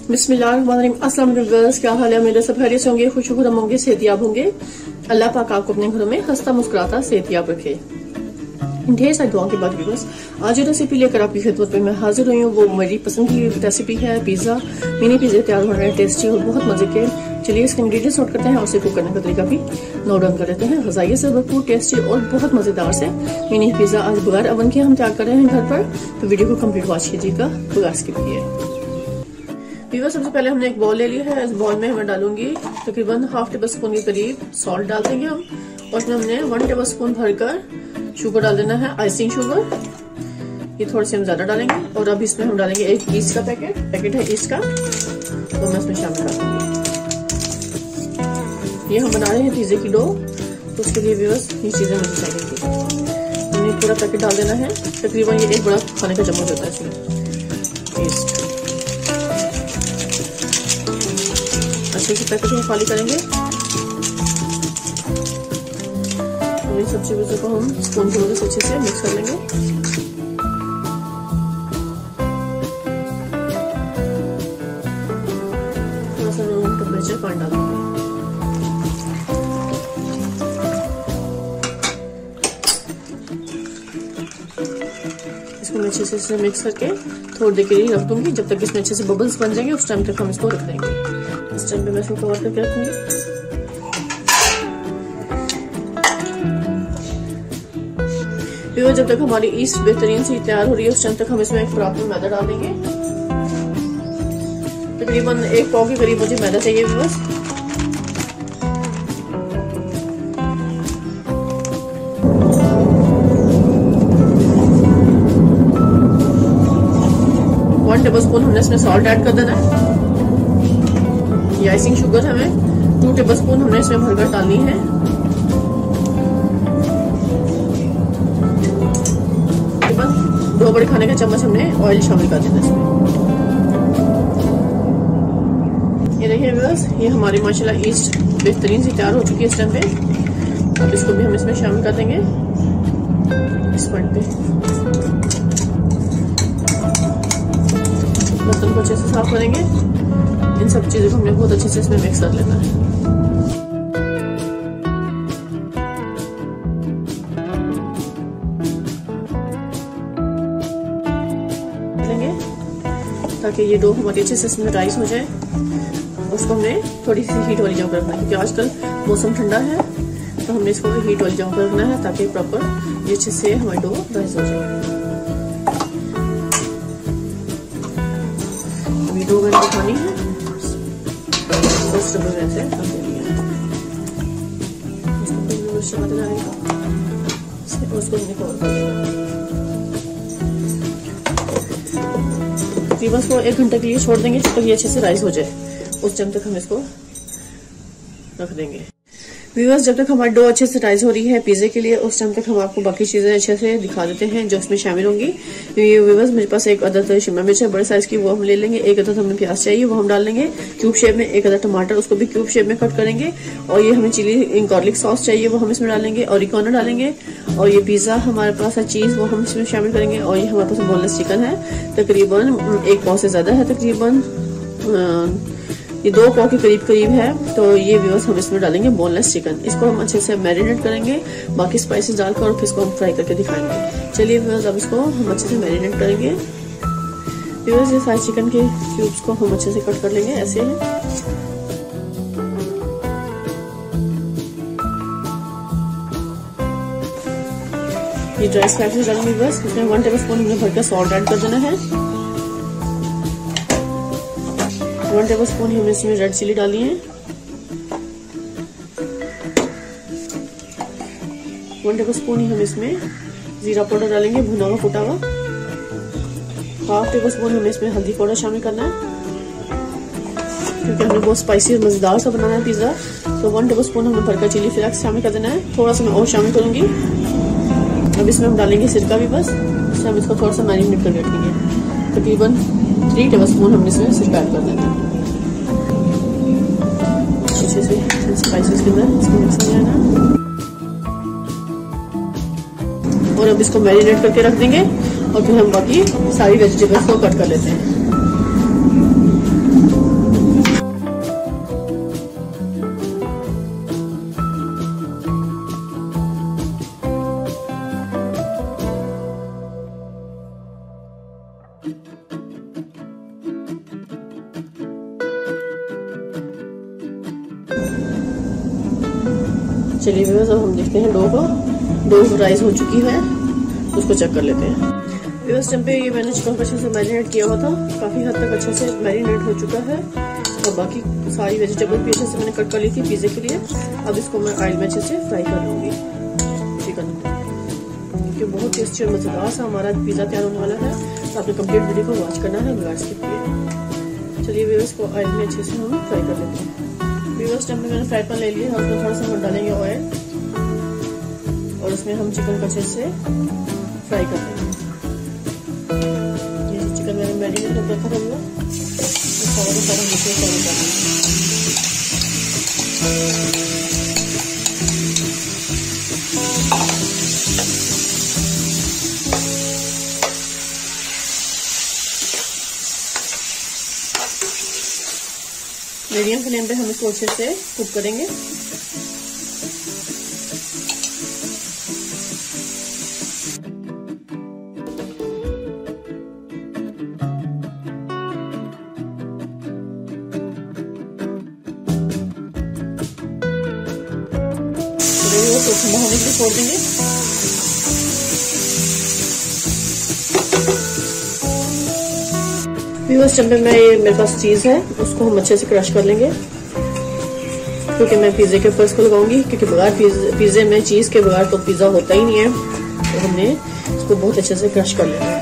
बिस्मिल्लाहिर्रहमानिर्रहीम। अस्सलाम वालेकुम व्यूअर्स, क्या हाल है? मेरे सब खैरियत से होंगे, खुश होंगे, सेहतियाब होंगे। अल्लाह पाक आपको अपने घरों में हंसता मुस्कुराता सेहतियाब रखे। ढेर सारी दुआओं के बाद व्यूअर्स, आज जो रेसिपी लेकर आपकी खिदमत में मैं हाजिर हुई हूँ वो मेरी पसंद की रेसिपी है पिज्जा। मिनी पिज्जा तैयार हो रहे हैं, टेस्टी और बहुत मजे के। चलिए इसके इंग्रेडिएंट्स नोट करते हैं और उसे कुक करने का तरीका भी नोट डाउन कर लेते हैं। ग़िज़ाई से भरपूर, टेस्टी और बहुत मजेदार से मिनी पिज्जा आज बगैर अवन के हम तैयार कर रहे हैं घर पर। तो वीडियो को कंप्लीट वॉच कीजिएगा बगैर स्किप किए। व्यूअर्स, सबसे पहले हमने एक बॉल ले लिया है। इस बॉल में मैं डालूंगी तकरीबन हाफ टेबल स्पून के करीब सॉल्ट डाल देंगे हम, और इसमें हमने 1 टेबल स्पून भरकर शुगर डाल देना है, आइसिंग शुगर। ये थोड़े से हम ज्यादा डालेंगे। और अब इसमें हम डालेंगे एक ईस्ट का पैकेट है ईस्ट का, तो मैं इसमें शामिल कर दूंगी। ये हम बना रहे हैं पिज्जे की डो, तो उसके लिए व्यूअर्स ये चीजें मुझे चाहिए। हमने पूरा पैकेट डाल देना है, तकरीबन ये एक बड़ा खाने का चम्मच होता है इसमें ईस्ट। अच्छे से पैकेट में खाली करेंगे। इन सब चीजों को हम स्पून की मदद से अच्छे से मिक्स कर लेंगे। थोड़ा सा रूम टेम्परेचर पानी डाल देंगे। इसको मैं अच्छे से मिक्स करके थोड़ी देर के लिए रख दूंगी, जब तक इसमें अच्छे से बबल्स बन जाएंगे उस टाइम तक हम इसको रख देंगे। इस टाइम पे मैं इसको कवर करके रखूंगी। जब तक हमारी ईस्ट बेहतरीन से तैयार हो रही है उस टाइम तक हम इसमें एक प्रॉपर मैदा डाल देंगे। तकरीबन 1 पाव के करीब मुझे मैदा चाहिए बस। वन टेबल स्पून हमने इसमें सॉल्ट ऐड कर देना है। ये आइसिंग शुगर हमें 2 टेबल स्पून हमने इसमें भरकर डालनी है। दो बड़े खाने का चम्मच हमने ऑयल शामिल कर देना इसमें। ये देखिए व्यूअर्स, ये हमारी माशाल्लाह ईस्ट बेहतरीन से तैयार हो चुकी है इस टाइम पे। अब इसको भी हम इसमें शामिल कर देंगे इस पॉइंट पे। बर्तन को अच्छे से साफ करेंगे। इन सब चीजों को हमने बहुत अच्छे से इसमें मिक्स कर लेना है। ताकि ये डो हमारी अच्छे से इसमें राइस हो जाए। उसको हमने थोड़ी सी हीट वाली जगह पर रखना है, क्योंकि आजकल मौसम ठंडा है, तो हमने इसको हीट वाली जगह पर रखना है ताकि प्रॉपर ये अच्छे से हमारी डो राइस हो जाए। अभी डो मैंने दिखानी है, उसको कवर कर देना। बस वो 1 घंटे के लिए छोड़ देंगे, जब तक ये अच्छे से राइस हो जाए उस टाइम तक हम इसको रख देंगे। व्यूअर्स, जब तक हमारी डो अच्छे से राइस हो रही है पिज्जे के लिए, उस टाइम तक हम आपको बाकी चीजें अच्छे से दिखा देते हैं जो इसमें शामिल होंगी। व्यूअर्स, मेरे पास 1 अदद शिमला मिर्च है बड़े साइज की, वो हम ले लेंगे। 1 अदद हमें प्याज चाहिए, वो हम डाल लेंगे क्यूब शेप में। 1 अदद टमाटर, उसको भी क्यूब शेप में कट करेंगे। और ये हमें चिली गार्लिक सॉस चाहिए, वो हम इसमें डालेंगे। ऑरिगेनो डालेंगे। और ये पिज्जा हमारे पास है चीज, वो हम इसमें शामिल करेंगे। और ये हमारे पास बोनलेस चिकन है, तकरीबन 1 पाव से ज्यादा है, तकरीबन ये 2 पाव के करीब है। तो ये व्यूअर्स हम इसमें डालेंगे बोनलेस चिकन। इसको हम अच्छे से मैरिनेट करेंगे बाकी स्पाइसेस डालकर, और फिर इसको हम फ्राई करके दिखाएंगे। चलिए व्यूअर्स, अब इसको हम अच्छे से मैरिनेट करेंगे। व्यूअर्स, ये सारे चिकन के क्यूब्स को हम अच्छे से कट कर लेंगे ऐसे है। ये ड्राई स्पाइसेस डालेंगे व्यूअर्स। इसमें 1 टेबल स्पून हमने भरकर सॉल्ट ऐड कर देना है। 1 टेबल स्पून हमने इसमें रेड चिली डाली है। 1 टेबल स्पून ही हम इसमें जीरा पाउडर डालेंगे, भुना हुआ कुटा हुआ। 1/2 टेबल स्पून हमें इसमें हल्दी पाउडर शामिल करना है, क्योंकि हमने बहुत स्पाइसी और मजेदार सा बनाना है पिज्जा। तो 1 टेबल स्पून हमने भरकर चिली फ्लेक्स शामिल कर देना है। थोड़ा सा मैं और शामिल करूंगी। अब इसमें हम डालेंगे सिरका भी बस। इससे हम इसको थोड़ा सा मैरिनेट करके रखेंगे। तकरीबन 3 टेबल स्पून हमने इसमें सिरका ऐड कर देना है। अच्छे से स्पाइसेस के अंदर इसको मिक्स हो जाना। और अब इसको मैरिनेट करके रख देंगे। और फिर हम बाकी सारी वेजिटेबल्स को कट कर लेते हैं। चलिए व्यूअर्स, अब हम देखते हैं डो राइस हो चुकी है, उसको चेक कर लेते हैं। व्यूअर्स, टाइम पे ये मैंने चिकन को अच्छे से मैरिनेट किया हुआ था, काफी हद तक अच्छे से मैरिनेट हो चुका है और बाकी सारी वेजिटेबल भी अच्छे से मैंने कट कर ली थी पिज्जे के लिए। अब इसको मैं ऑयल में अच्छे से फ्राई कर लूंगी चिकन को, क्योंकि बहुत टेस्टी और मजेदार सा हमारा पिज्जा तैयार होने वाला है। तो आपने कंप्लीट वीडियो को वॉच करना है बगैर स्किप किए। चलिए व्यूअर्स, को ऑयल में अच्छे से हम फ्राई कर लेते हैं। व्यूअर्स, टाइम पे मैंने फ्राई पैन ले लिया, हम थोड़ा सा हम डालेंगे ऑयल और उसमें हम चिकन को अच्छे से फ्राई कर लेंगे। ये चिकन मैंने मैरिनेट कर रखा था सारा का सारा नीचे फ्राई कर लेंगे। मीडियम फ्लेम पे हम इसको अच्छे से कुक करेंगे। तो ठंडा होने के लिए छोड़ देंगे। व्यूअर्स, जब में मेरे पास चीज है उसको हम अच्छे से क्रश कर लेंगे, क्योंकि मैं पिज्जे के ऊपर इसको लगाऊंगी, क्योंकि बगैर पिज्जे में चीज के बगैर तो पिज्जा होता ही नहीं है। तो हमने इसको बहुत अच्छे से क्रश कर लेना है।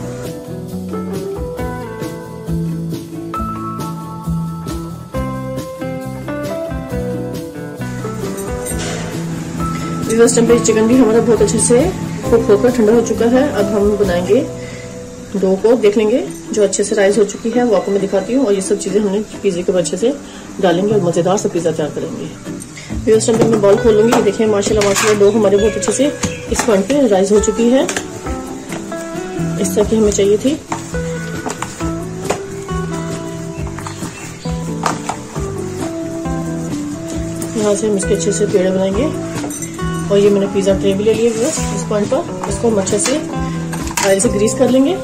व्यूअर्स, टेम्परेचर चिकन भी हमारा बहुत अच्छे से कुक होकर ठंडा हो चुका है। अब हम बनाएंगे डो को, देख लेंगे जो अच्छे से राइस हो चुकी है वो आपको मैं दिखाती हूँ, और ये सब चीजें हमने पिज्जे के अच्छे से डालेंगे और मजेदार सा पिज्जा तैयार करेंगे। व्यूअर्स, टाइम पे मैं बॉल खोल लूंगी। देखिए माशाल्लाह डो हमारे बहुत अच्छे से इस पॉइंट पे राइस हो चुकी है, इस तरह की हमें चाहिए थी। यहाँ से हम इसके अच्छे से पेड़े बनाएंगे, और ये मैंने पिज्जा ट्रे भी ले लिया व्यूअर्स। इस पॉइंट पर इसको हम अच्छे से ऑयल से ग्रीस कर लेंगे।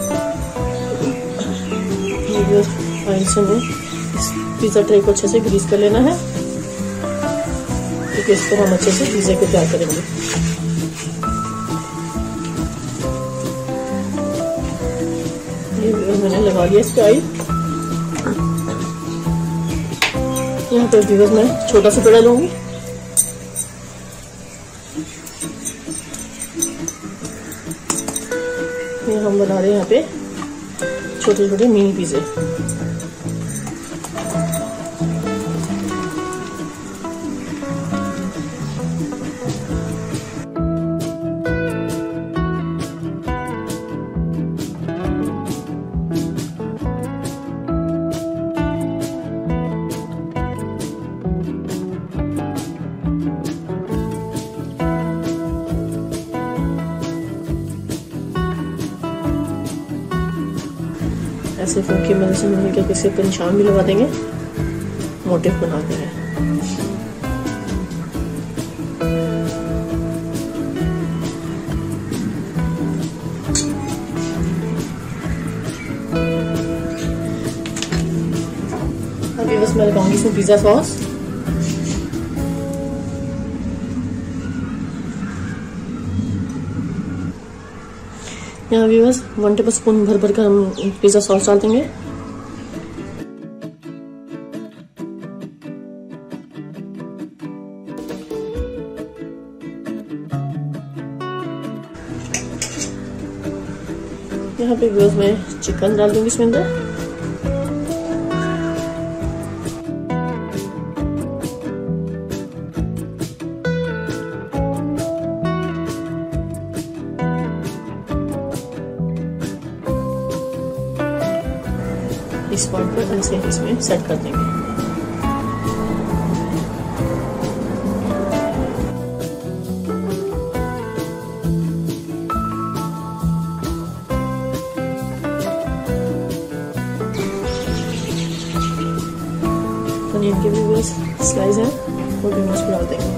ऑयल से हमें इस पिज्जा ट्रे को अच्छे से ग्रीस कर लेना है, क्योंकि इसको हम अच्छे से पिज्जे को तैयार करेंगे। ये मैंने लगा लिया इस पे ऑयल। यहाँ पे व्यूअर्स मैं छोटा सा पेड़ा लूंगी। हम बना रहे हैं यहाँ पे छोटे छोटे मिनी पिज्जे। ऐसे फोन की मदद से हम क्या किसी पर निशान भी लगा देंगे, मोटिव बना के है। अभी बस मैं लगाऊंगी इसमें पिज्जा सॉस। यहाँ भी बस 1 टेबल स्पून भर कर हम पिज्जा सॉस डाल देंगे। यहाँ पे व्यूअर्स मैं चिकन डाल दूंगी इसमें अंदर। इस पॉइंट पर ऐसे इसमें सेट कर देंगे। पनीर के भी बस स्लाइस है, वो भी मस्त डाल देंगे।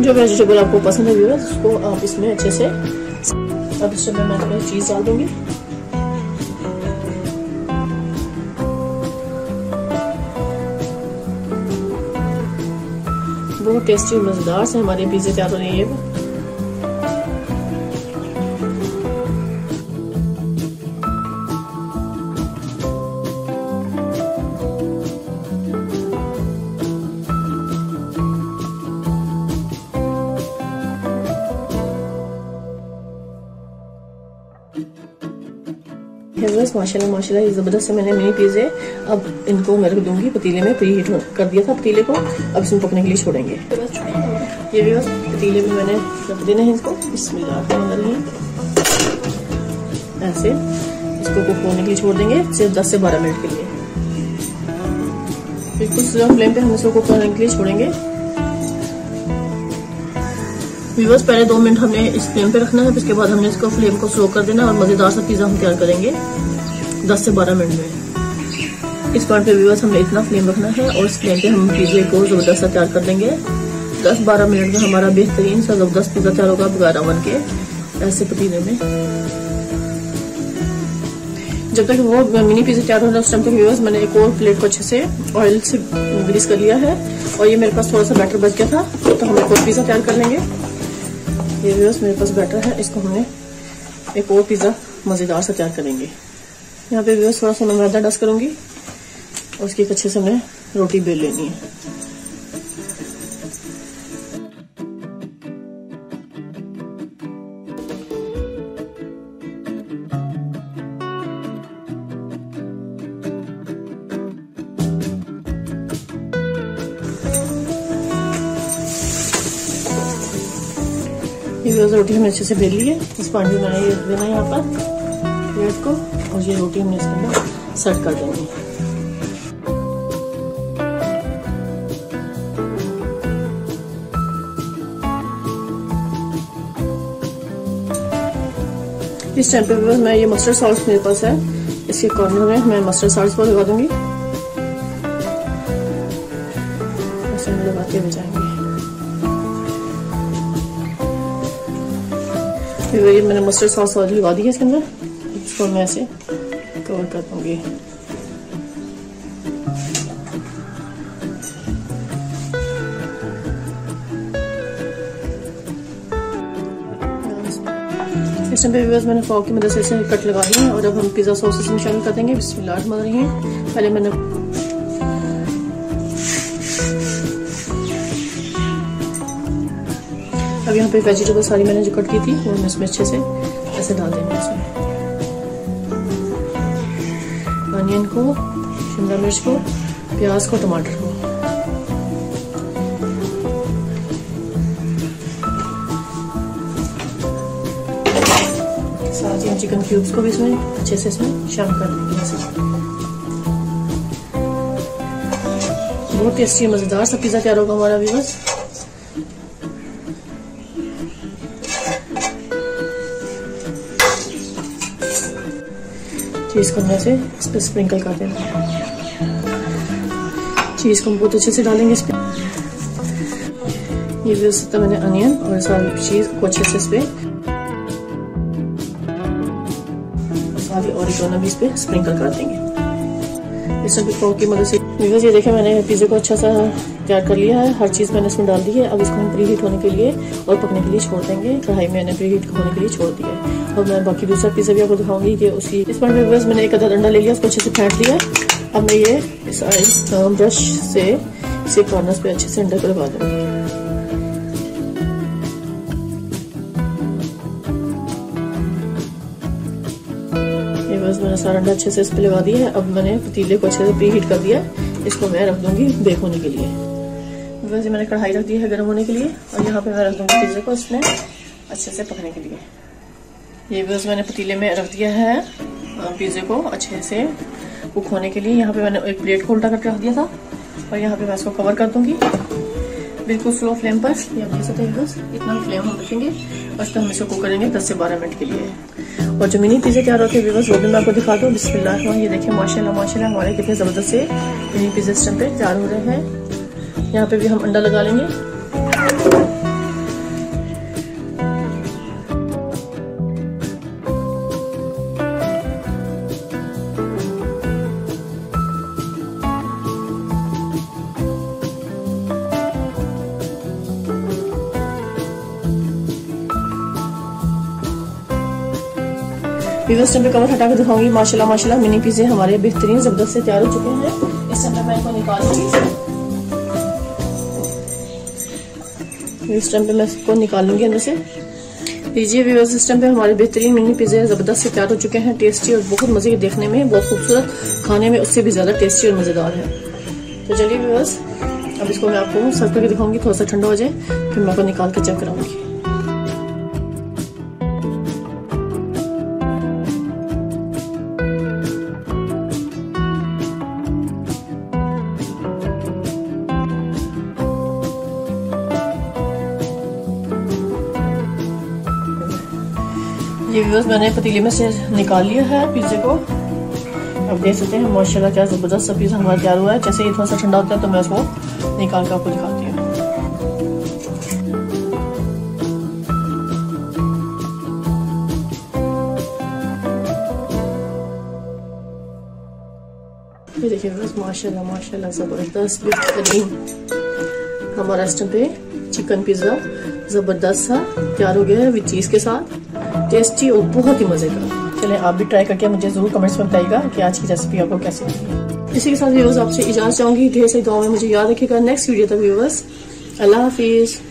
जो वेजिटेबल आपको पसंद है व्यूअर्स उसको आप इसमें अच्छे से, अब इसमें मैं थोड़ा चीज डाल दूंगी। बहुत टेस्टी और मजेदार से हमारे पिज्जे तैयार हो रहे हैं। माशाल्लाह माशाल्लाह ये जबरदस्त से मैंने मिनी पिज़्ज़े, अब इनको मैं रख दूंगी पतीले में, प्री हीट कर दिया था पतीले को, अब इसमें पकने के लिए छोड़ेंगे। ये भी बस पतीले में मैंने रख देना है इसको, बिस्मिल्लाह ऐसे इसको कुक होने के लिए छोड़ देंगे सिर्फ 10 से 12 मिनट के लिए। बिल्कुल स्लो फ्लेम पे हम इसको कुक करने के लिए छोड़ेंगे। व्यूअर्स पहले 2 मिनट हमने इस फ्लेम पे रखना है, उसके बाद हमने इसको फ्लेम को स्लो कर देना और मजेदार सा पिज्जा हम तैयार करेंगे 10 से 12 मिनट में। इस पॉइंट पे व्यूअर्स हमने इतना फ्लेम रखना है और इस फ्लेम पे हम पिज्जे को जबरदस्त सा तैयार कर देंगे। 10-12 मिनट में हमारा बेहतरीन सा जबरदस्त पिज्जा तैयार होगा बगैर ओवन के, ऐसे पतीले में। जब तक वो मिनी पिज्जा तैयार हो रहा है उस टाइम तक व्यूअर्स मैंने एक और प्लेट को अच्छे से ऑयल से ग्रीस कर लिया है और ये मेरे पास थोड़ा सा बैटर बच गया था, तो हम एक और पिज्जा तैयार कर लेंगे। ये व्यूअर्स मेरे पास बैटर है, इसको हमने एक और पिज्जा मजेदार सा तैयार करेंगे। यहाँ पे व्यूअर्स थोड़ा सा मैं मैदा डस्ट करूंगी और उसकी अच्छे से हमने रोटी बेल लेनी है। ये रोटी हमने अच्छे से बेल ली है, इस पानी में मैंने ये रख देना है यहाँ पर प्लेट को और ये रोटी हमने इसके अंदर सर्व कर देंगे। इस टाइम पे मैं ये मस्टर्ड सॉस मेरे पास है, इसके कॉर्नर में मैं मस्टर्ड सॉस को लगा दूंगी, ऐसे में लगा के भेजाएंगे। फिर मैंने मस्टर्ड सॉस लगा दी है इसके अंदर, इसको मैं ऐसे कवर कर दूंगी। इस टाइम पे मैंने फॉर्क की मदद से इसे कट लगा ली है और अब हम पिज्जा सॉस इसमें शामिल कर देंगे। बिस्मिल्लाहिर्रहमानिर्रहीम। पहले मैंने अब यहाँ पे वेजिटेबल सारी मैंने जो कट की थी वो इसमें अच्छे से ऐसे डाल देंगे। इसमें अनियन को, शिमला मिर्च को, प्याज को, टमाटर को, साथ ही चिकन क्यूब्स को भी इसमें अच्छे से इसमें शामिल कर देंगे। ऐसे बहुत टेस्टी मजेदार सा पिज्जा तैयार होगा हमारा व्यूअर्स। चीज को ऐसे इस पर स्प्रिंकल कर देना। चीज को बहुत अच्छे से डालेंगे इस पे। ये भी उससे मैंने अनियन और सारी चीज को अच्छे से इस पे, सारी ऑरिगेनो भी इस पे स्प्रिंकल कर देंगे। इस फॉर्क की मदद से ये देखें मैंने पिज्जे को अच्छा सा तैयार कर लिया है, हर चीज मैंने इसमें डाल दी है। अब इसको हम प्री हीट होने के लिए और पकने के लिए छोड़ देंगे। कढ़ाई में मैंने प्री हीट होने के लिए छोड़ दिया है। अब मैं बाकी दूसरा पिज्जा भी आपको दिखाऊंगी कि उसी इस पर मैंने एक आधा अंडा ले लिया, उसको अच्छे से फेंट लिया। अब मैं ये इस ब्रश से इसे कॉर्नर्स पे अच्छे से अंडे को लगा दूंगी। मैंने सारा अंडा अच्छे से इस पे लगा दिया है। अब मैंने पतीले को अच्छे से प्री हीट कर दिया, इसको मैं रख दूंगी बेक होने के लिए। वैसे मैंने कढ़ाई रख दी है गर्म होने के लिए और यहाँ पे मैं रख दूंगी पिज्जे को इसमें अच्छे से पकने के लिए। ये बस मैंने पतीले में रख दिया है पिज्जे को अच्छे से कुक होने के लिए। यहाँ पे मैंने एक प्लेट को उल्टा करके रख दिया था और यहाँ पे मैं इसको कवर कर दूंगी बिल्कुल स्लो फ्लेम पर। ये आप देख सकते हैं बस इतना फ्लेम हम रखेंगे और इसको हम इसको कुक करेंगे 10 से 12 मिनट के लिए। और जो मिनी पिज्जे तैयार होते हैं वो भी मैं आपको दिखा दूँ। बिस्मिल्लाह। ये देखिए माशाल्लाह माशाल्लाह हमारे कितने जबरदस्त से मिनी पिज्जे इस टाइम पे तैयार हो रहे हैं। यहाँ पे भी हम अंडा लगा लेंगे व्यूअर्स टाइम पे कवर हटा के दिखाऊंगी। माशाल्लाह माशाल्लाह मिनी पिज़्ज़े हमारे बेहतरीन जबरदस्त से तैयार हो चुके हैं। इस टाइम पे मैं इनको निकालूंगी। इस टाइम पे मैं इसको निकालूंगी अंदर से। लीजिए व्यूअर्स, इस टाइम पे हमारे बेहतरीन मिनी पिज़्ज़े जबरदस्त से तैयार हो चुके हैं। टेस्टी और बहुत मजे के, देखने में बहुत खूबसूरत, खाने में उससे भी ज्यादा टेस्टी और मजेदार है। तो चलिए व्यूअर्स, अब इसको मैं आपको सर्व करके दिखाऊंगी। थोड़ा सा ठंडा हो जाए फिर मैं आपको निकाल के चेक कराऊंगी। ये व्यूअर्स मैंने पतीले में से निकाल लिया है पिज़्ज़े को। अब देख सकते हैं माशाल्लाह क्या जबरदस्त सा पिज़्ज़ा हमारा तैयार हुआ है। जैसे ये थोड़ा सा ठंडा होता है तो मैं इसको निकाल कर आपको दिखाती हूँ। ये देखिए व्यूअर्स, माशाल्लाह माशाल्लाह जबरदस्त बेहतरीन हमारा इस टाइम पे चिकन पिज़्ज़ा जबरदस्त सा तैयार हो गया है विद चीज के साथ। टेस्टी और बहुत ही मजे का। चलें आप भी ट्राई करके मुझे जरूर कमेंट्स में बताइएगा कि आज की रेसिपी आपको कैसी लगी। इसी के साथ व्यूअर्स आपसे इजाजत चाहूंगी। ढेर सारी दुआओं में मुझे याद रखिएगा। नेक्स्ट वीडियो तक व्यूअर्स, अल्लाह हाफिज।